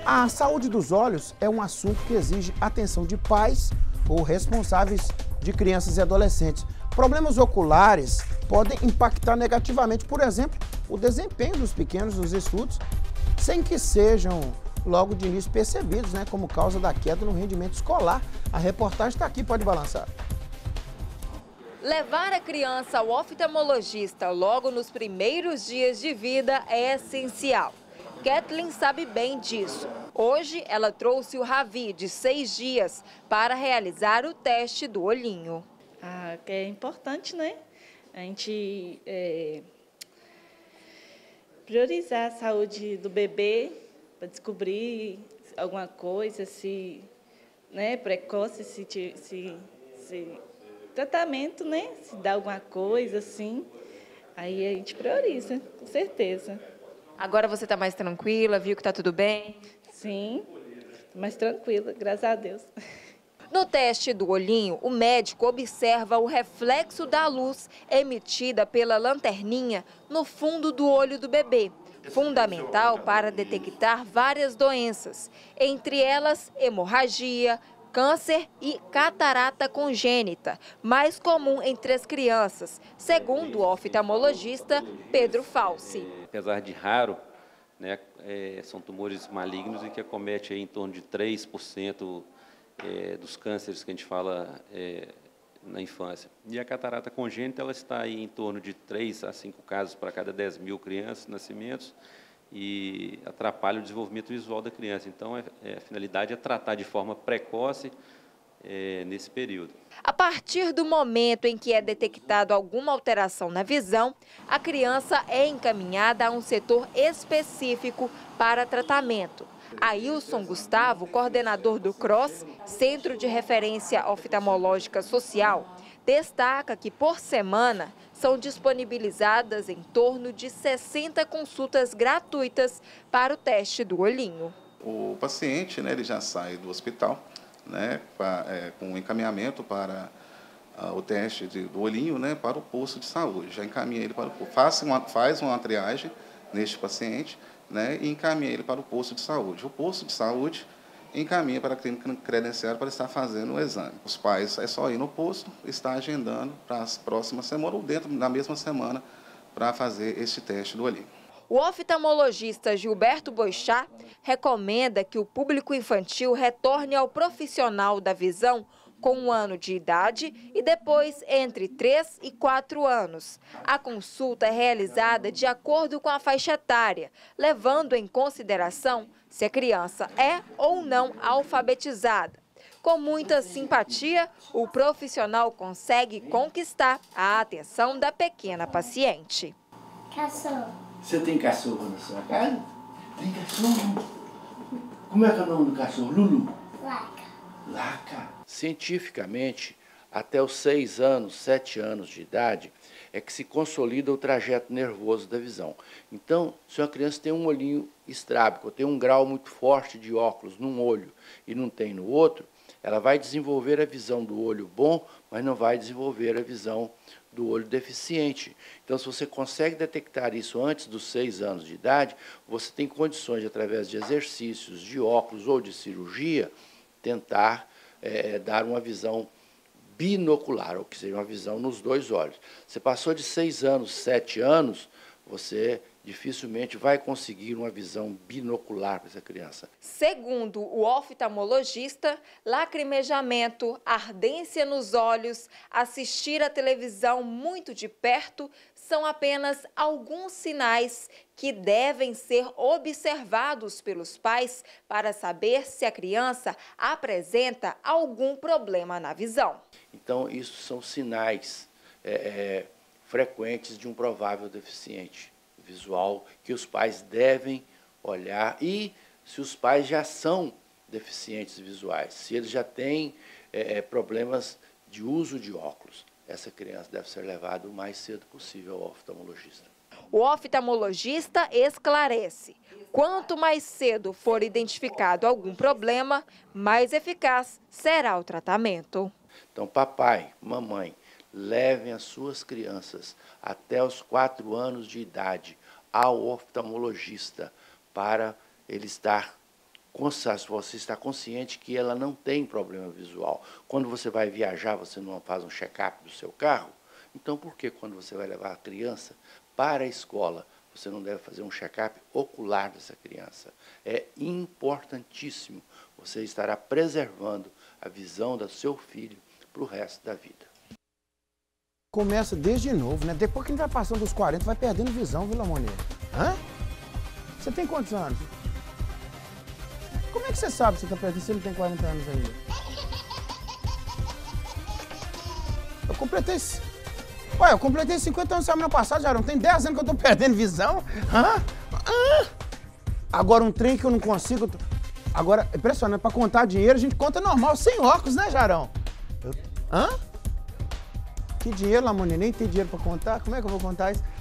A saúde dos olhos é um assunto que exige atenção de pais ou responsáveis de crianças e adolescentes. Problemas oculares podem impactar negativamente, por exemplo, o desempenho dos pequenos nos estudos, sem que sejam logo de início percebidos, como causa da queda no rendimento escolar. A reportagem está aqui, pode balançar. Levar a criança ao oftalmologista logo nos primeiros dias de vida é essencial. Kathleen sabe bem disso. Hoje, ela trouxe o Ravi, de 6 dias, para realizar o teste do olhinho. Que é importante, né? A gente priorizar a saúde do bebê para descobrir alguma coisa, se precoce, se tratamento, né? Se dá alguma coisa, assim, aí a gente prioriza, com certeza. Agora você está mais tranquila, viu que está tudo bem? Sim, mais tranquila, graças a Deus. No teste do olhinho, o médico observa o reflexo da luz emitida pela lanterninha no fundo do olho do bebê, fundamental para detectar várias doenças, entre elas hemorragia, câncer e catarata congênita, mais comum entre as crianças, segundo o oftalmologista Pedro Falsi. Apesar de raro, são tumores malignos e que acomete aí em torno de 3% dos cânceres que a gente fala na infância. E a catarata congênita ela está aí em torno de 3 a 5 casos para cada 10 mil crianças, nascimentos, e atrapalha o desenvolvimento visual da criança. Então, a finalidade é tratar de forma precoce nesse período. A partir do momento em que é detectado alguma alteração na visão, a criança é encaminhada a um setor específico para tratamento. Ailson Gustavo, coordenador do CROSS, Centro de Referência Oftalmológica Social, destaca que, por semana, são disponibilizadas em torno de 60 consultas gratuitas para o teste do olhinho. O paciente ele já sai do hospital com encaminhamento para o teste do olhinho para o posto de saúde. Já encaminha ele para o faz uma triagem neste paciente e encaminha ele para o posto de saúde. O posto de saúde encaminha para a clínica credenciada para estar fazendo o exame. Os pais é só ir no posto, estar agendando para as próximas semanas ou dentro da mesma semana para fazer este teste do olhinho. O oftalmologista Gilberto Boixá recomenda que o público infantil retorne ao profissional da visão com 1 ano de idade e depois entre 3 e 4 anos. A consulta é realizada de acordo com a faixa etária, levando em consideração se a criança é ou não alfabetizada. Com muita simpatia, o profissional consegue conquistar a atenção da pequena paciente. Cachorro. Você tem cachorro na sua casa? Tem cachorro? Como é que é o nome do cachorro? Lulu? Laca. Laca. Cientificamente, até os 6 anos, 7 anos de idade, é que se consolida o trajeto nervoso da visão. Então, se uma criança tem um olhinho estrábico, tem um grau muito forte de óculos num olho e não tem no outro, ela vai desenvolver a visão do olho bom, mas não vai desenvolver a visão do olho deficiente. Então, se você consegue detectar isso antes dos 6 anos de idade, você tem condições, através de exercícios, de óculos ou de cirurgia, tentar dar uma visão binocular, ou que seja, uma visão nos 2 olhos. Você passou de 6 anos, 7 anos, você dificilmente vai conseguir uma visão binocular para essa criança. Segundo o oftalmologista, lacrimejamento, ardência nos olhos, assistir à televisão muito de perto são apenas alguns sinais que devem ser observados pelos pais para saber se a criança apresenta algum problema na visão. Então, isso são sinais frequentes de um provável deficiente visual que os pais devem olhar, e se os pais já são deficientes visuais, se eles já têm problemas de uso de óculos, essa criança deve ser levada o mais cedo possível ao oftalmologista. O oftalmologista esclarece: quanto mais cedo for identificado algum problema, mais eficaz será o tratamento. Então, papai, mamãe, levem as suas crianças até os 4 anos de idade ao oftalmologista para ele estar você está consciente que ela não tem problema visual. Quando você vai viajar, você não faz um check-up do seu carro? Então, por que quando você vai levar a criança para a escola, você não deve fazer um check-up ocular dessa criança? É importantíssimo. Você estará preservando a visão do seu filho para o resto da vida. Começa desde novo, né? Depois que a gente vai passando dos 40, vai perdendo visão, viu, Lamoneira? Hã? Você tem quantos anos? Como é que você sabe que você está perdendo se você não tem 40 anos ainda? Eu completei 50 anos semana passada, já não tem 10 anos que eu tô perdendo visão. Hã? Agora um trem que eu não consigo... Agora, é impressionante, pra contar dinheiro a gente conta normal, sem óculos, né, Jarão? Hã? Que dinheiro, Lamoneira? Nem tem dinheiro pra contar? Como é que eu vou contar isso?